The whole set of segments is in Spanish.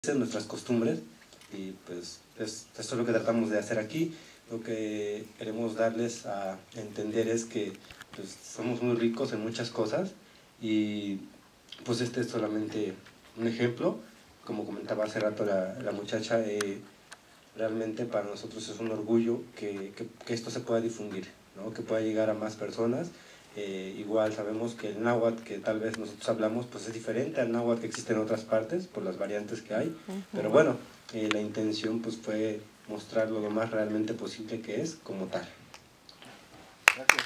nuestras costumbres, y pues esto es lo que tratamos de hacer aquí. Lo que queremos darles a entender es que pues, somos muy ricos en muchas cosas, y pues este es solamente un ejemplo. Como comentaba hace rato la muchacha, realmente para nosotros es un orgullo que esto se pueda difundir, ¿no? Que pueda llegar a más personas. Igual sabemos que el náhuatl que tal vez nosotros hablamos pues es diferente al náhuatl que existe en otras partes por las variantes que hay, pero bueno, la intención pues fue mostrarlo lo más realmente posible que es como tal. Gracias.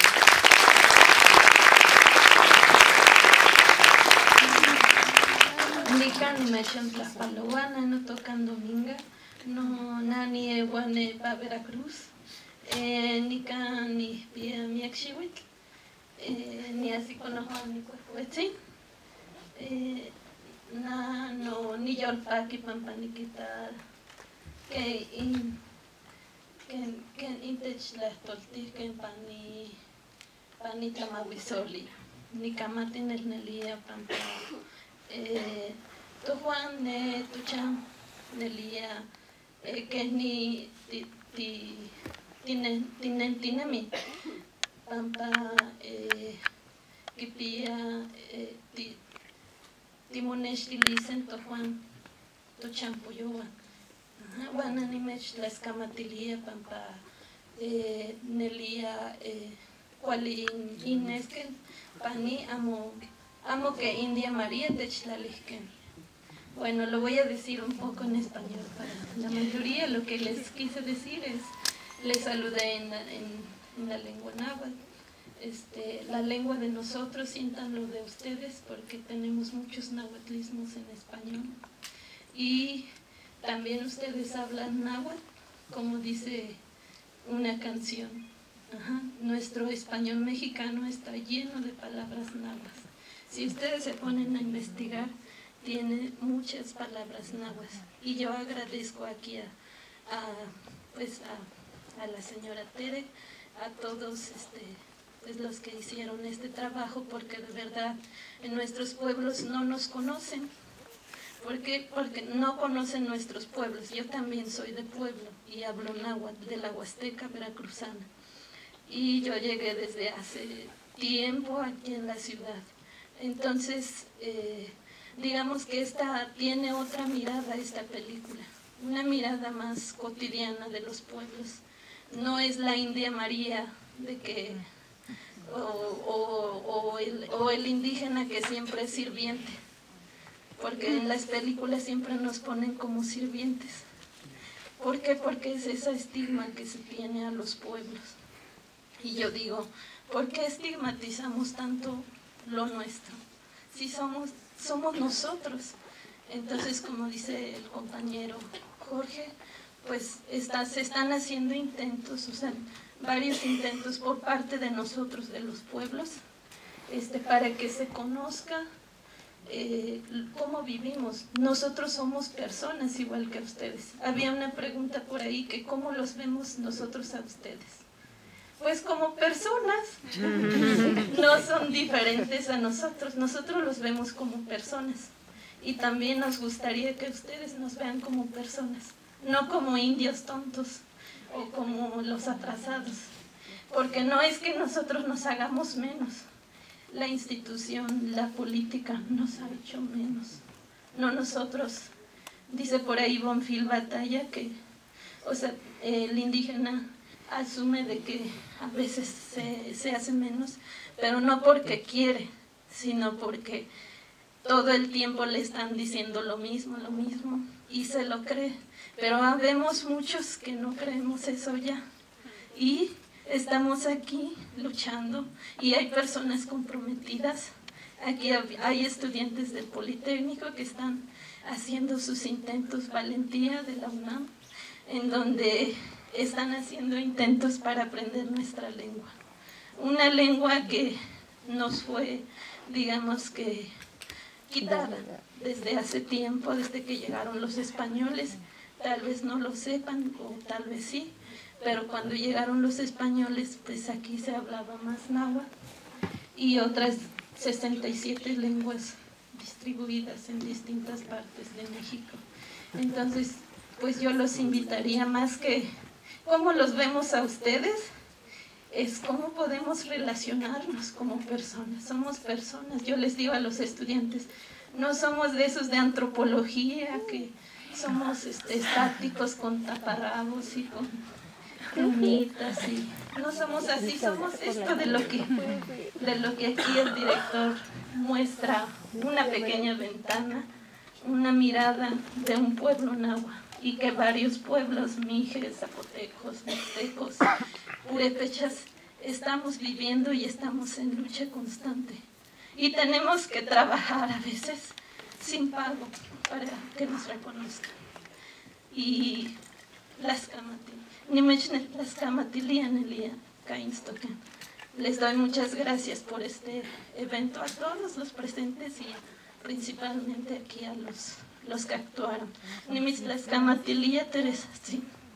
Nican mechan Tlapaloana, no tocan Dominga, no nani eguane pa Veracruz, nican ni pia miaxihuitl, ni así conojan ni cuehuetzin, na no ni yolpaki pampaniquita que intech la toltir que pani tlamahuizoli, ni camatin el nelia pampa. Tu Juan ne tu cham nelia que ni tinemi pampa kipia timonesh dilisen tu Juan tu champuyoa wana ni mech la escamatilia pampa nelia cuali inesken pani amo que India María techlalihken. Bueno, lo voy a decir un poco en español para la mayoría. Lo que les quise decir es, les saludé en la lengua náhuatl. La lengua de nosotros, sientan lo de ustedes, porque tenemos muchos náhuatlismos en español. Y también ustedes hablan náhuatl, como dice una canción. Nuestro español mexicano está lleno de palabras náhuatl. Si ustedes se ponen a investigar, tiene muchas palabras náhuatl. Y yo agradezco aquí a la señora Tere, a todos pues los que hicieron este trabajo, porque de verdad en nuestros pueblos no nos conocen. ¿Por qué? Porque no conocen nuestros pueblos. Yo también soy de pueblo y hablo náhuatl, de la Huasteca veracruzana. Y yo llegué desde hace tiempo aquí en la ciudad. Entonces, digamos que esta tiene otra mirada, esta película, una mirada más cotidiana de los pueblos. No es la India María de que, o el indígena que siempre es sirviente, porque en las películas siempre nos ponen como sirvientes. ¿Por qué? Porque es ese estigma que se tiene a los pueblos. Y yo digo, ¿por qué estigmatizamos tanto lo nuestro? Si somos nosotros. Entonces, como dice el compañero Jorge, pues se están haciendo intentos, o sea, varios intentos por parte de nosotros, de los pueblos, para que se conozca cómo vivimos. Nosotros somos personas igual que ustedes. Había una pregunta por ahí que ¿cómo los vemos nosotros a ustedes? Pues como personas, no son diferentes a nosotros los vemos como personas, y también nos gustaría que ustedes nos vean como personas, no como indios tontos o como los atrasados, porque no es que nosotros nos hagamos menos, la institución, la política nos ha hecho menos, no nosotros. Dice por ahí Bonfil Batalla que, o sea, el indígena asume de que a veces se hace menos, pero no porque quiere, sino porque todo el tiempo le están diciendo lo mismo, y se lo cree. Pero habemos muchos que no creemos eso ya, y estamos aquí luchando, y hay personas comprometidas. Aquí hay estudiantes del Politécnico que están haciendo sus intentos, Valentía de la UNAM, en donde están haciendo intentos para aprender nuestra lengua. Una lengua que nos fue, digamos que, quitada desde hace tiempo, desde que llegaron los españoles. Tal vez no lo sepan, o tal vez sí, pero cuando llegaron los españoles, pues aquí se hablaba más náhuatl y otras 67 lenguas distribuidas en distintas partes de México. Entonces, pues yo los invitaría, más que cómo los vemos a ustedes, es cómo podemos relacionarnos como personas. Somos personas. Yo les digo a los estudiantes, no somos de esos de antropología que somos estáticos con taparrabos y con plumitas, y no somos así, somos esto de lo que aquí el director muestra, una pequeña ventana, una mirada de un pueblo náhuatl, y que varios pueblos, mijes, zapotecos, mixtecos, purépechas, estamos viviendo y estamos en lucha constante. Y tenemos que trabajar a veces sin pago para que nos reconozcan. Y les doy muchas gracias por este evento a todos los presentes y principalmente aquí a los que actuaron. Teresa, sí.